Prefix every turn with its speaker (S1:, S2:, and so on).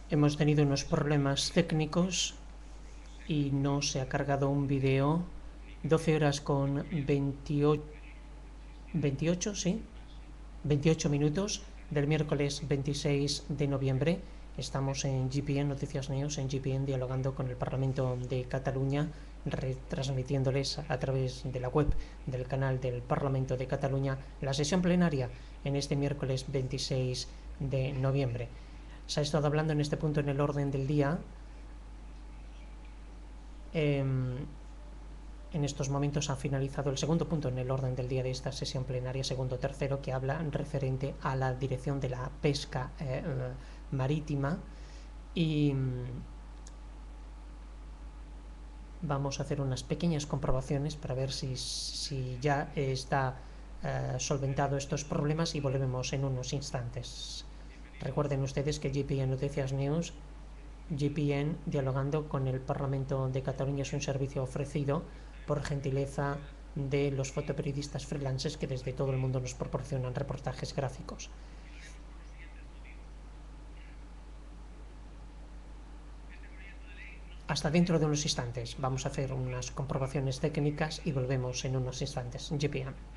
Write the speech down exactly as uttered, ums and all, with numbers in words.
S1: Hemos tenido unos problemas técnicos y no se ha cargado un vídeo. doce horas con veintiocho, veintiocho, sí, veintiocho minutos del miércoles veintiséis de noviembre. Estamos en G P N Noticias News, en G P N, dialogando con el Parlamento de Cataluña, retransmitiéndoles a través de la web del canal del Parlamento de Cataluña la sesión plenaria en este miércoles veintiséis de noviembre. Se ha estado hablando en este punto en el orden del día. Eh, en estos momentos ha finalizado el segundo punto en el orden del día de esta sesión plenaria, segundo tercero, que habla referente a la dirección de la pesca eh, marítima, y vamos a hacer unas pequeñas comprobaciones para ver si, si ya está eh, solventado estos problemas, y volvemos en unos instantes. Recuerden ustedes que G P N Noticias News, G P N dialogando con el Parlamento de Cataluña, es un servicio ofrecido por gentileza de los fotoperiodistas freelances que desde todo el mundo nos proporcionan reportajes gráficos. Hasta dentro de unos instantes. Vamos a hacer unas comprobaciones técnicas y volvemos en unos instantes. G P N.